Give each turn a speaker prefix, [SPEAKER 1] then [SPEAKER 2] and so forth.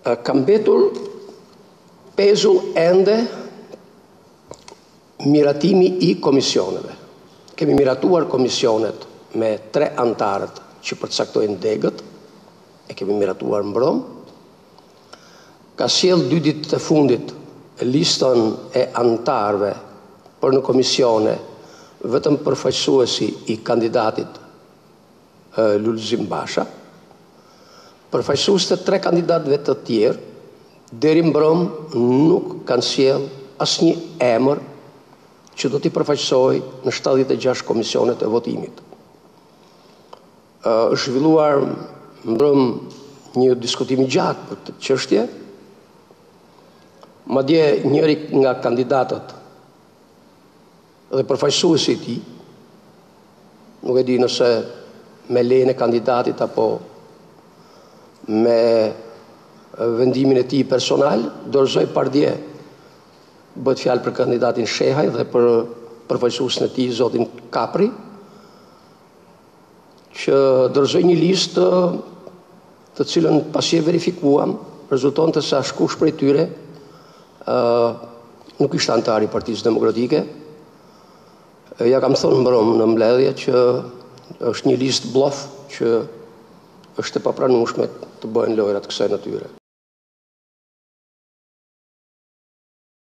[SPEAKER 1] Ka mbetur pezu ende miratimi I komisioneve. Kemi miratuar komisionet me 3 antarët që përcaktojnë degët, e kemi miratuar mbrom. Ka sjell 2 ditët e fundit listën e antarëve për në komisione vetëm përfaqësuesi I kandidatit Lulzim Basha, përfaqësues të 3 kandidatëve të tjerë, deri mbrom nuk kanë sjell asnjë emër që do t'i përfaqësoj në 76 komisionet e votimit. Është zhvilluar mbrom një diskutim I gjatë për këtë çështje. Madje njëri nga kandidatët dhe përfaqësuesi I tij, nuk e di nëse me lejen e kandidatit apo me vendimin e tij personal, dorëzoi pardje. Bëhet fjalë për kandidatin Shehaj dhe për përfaqësuesin e tij zotin Kapri, që dorëzoi një listë të cilën pasi e verifikuam, rezultonte se askush prej tyre nuk ishte antar I Partisë Demokratike. Ja kam thënë mbrom në mbledhje që është një listë blof që është e papranueshme të bëhen lojrat kësaj natyre.